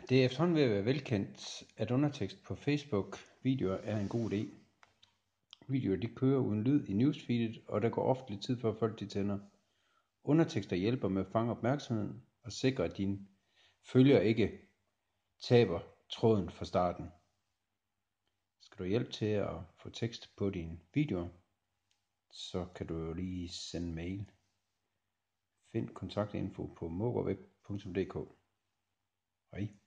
Det er efterhånden ved at være velkendt, at undertekst på Facebook-videoer er en god idé. Videoer de kører uden lyd i newsfeedet, og der går ofte lidt tid før folk de tænder. Undertekster hjælper med at fange opmærksomheden og sikre, at dine følgere ikke taber tråden fra starten. Skal du hjælpe til at få tekst på dine videoer, så kan du jo lige sende mail. Find kontaktinfo på mogorweb.dk. Hej.